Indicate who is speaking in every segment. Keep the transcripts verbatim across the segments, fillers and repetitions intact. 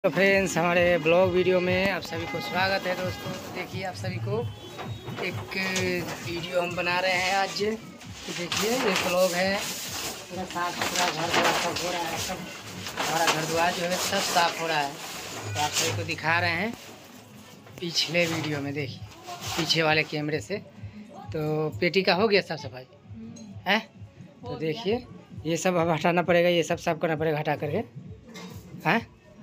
Speaker 1: तो फ्रेंड्स, हमारे blog video में आप सभी को स्वागत है। दोस्तों देखिए, आप सभी को एक वीडियो हम बना रहे हैं आज। तो देखिए, ये ब्लॉग है, पूरा साफ सुथरा घर द्वार सब हो रहा है। सब हमारा घर द्वार जो है सब साफ हो रहा है। तो आप सभी को दिखा रहे हैं पिछले वीडियो में। देखिए पीछे वाले कैमरे से। तो पेटी का हो गया साफ सफाई है। तो देखिए, ये सब अब हटाना पड़ेगा, ये सब साफ करना पड़ेगा हटा करके हैं।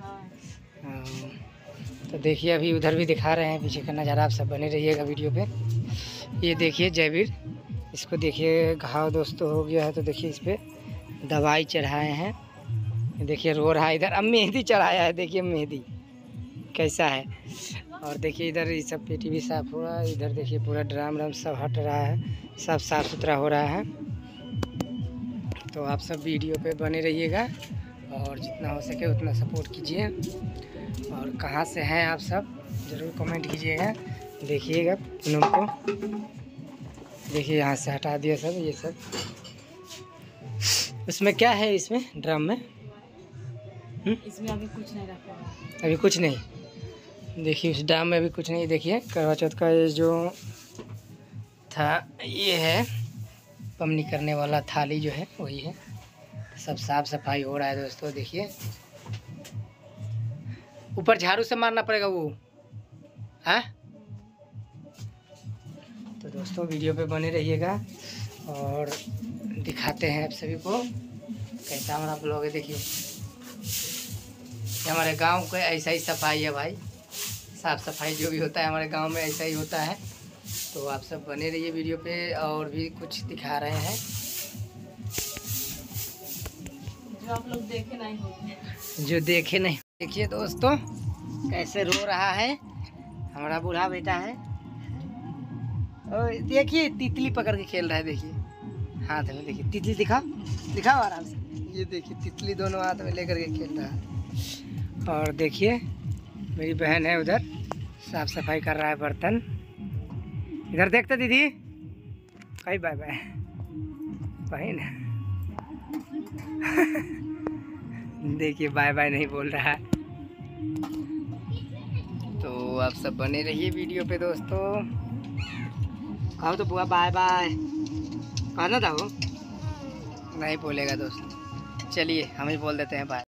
Speaker 1: तो देखिए, अभी उधर भी दिखा रहे हैं पीछे का नज़ारा। आप सब बने रहिएगा वीडियो पे। ये देखिए जयवीर, इसको देखिए घाव दोस्तों हो गया है। तो देखिए, इस पर दवाई चढ़ाए हैं। देखिए रो रहा है इधर। अब मेहंदी चढ़ाया है, देखिए मेहंदी कैसा है। और देखिए इधर ये सब पेटी भी साफ़ हो रहा है। इधर देखिए पूरा ड्राम ड्राम सब हट रहा है, सब साफ़ सुथरा हो रहा है। तो आप सब वीडियो पे बने रहिएगा और जितना हो सके उतना सपोर्ट कीजिए। और कहाँ से हैं आप सब ज़रूर कमेंट कीजिएगा। देखिएगा पूनम को, देखिए यहाँ से हटा दिया सब। ये सब इसमें क्या है, इसमें ड्रम में हुँ?
Speaker 2: इसमें अभी कुछ नहीं रखा है।
Speaker 1: अभी कुछ नहीं। देखिए उस ड्रम में अभी कुछ नहीं। देखिए करवा चौथ का ये जो था, ये है पमनी करने वाला थाली जो है वही है। सब साफ सफाई हो रहा है दोस्तों। देखिए ऊपर झाड़ू से मारना पड़ेगा वो है। तो दोस्तों वीडियो पे बने रहिएगा और दिखाते हैं आप सभी को कैसा हमारा ब्लॉग है। देखिए हमारे गांव का ऐसा ही सफाई है भाई। साफ सफाई जो भी होता है हमारे गांव में ऐसा ही होता है। तो आप सब बने रहिए वीडियो पे, और भी कुछ दिखा रहे हैं
Speaker 2: जो आप लोग देखे नहीं होंगे,
Speaker 1: जो देखे नहीं। देखिए दोस्तों कैसे रो रहा है हमारा बूढ़ा बेटा है। और देखिए तितली पकड़ के खेल रहा है। देखिए हाथ में, देखिए तितली दिखाओ दिखाओ आराम से। ये देखिए तितली दोनों हाथ में लेकर के खेल रहा है। और देखिए मेरी बहन है उधर, साफ सफाई कर रहा है बर्तन। इधर देखते दीदी, कहीं बाय बाय बहन। देखिए बाय बाय नहीं बोल रहा है। तो आप सब बने रहिए वीडियो पे दोस्तों। कहो तो बुआ बाय बाय कहना था, वो नहीं बोलेगा दोस्तों। चलिए हम ही बोल देते हैं बाय।